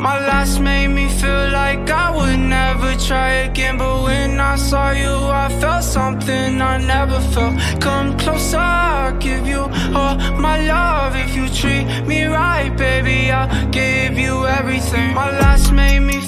My last made me feel like I would never try again, but when I saw you I felt something I never felt. Come closer, I'll give you all my love. If you treat me right, baby, I'll give you everything. My last made me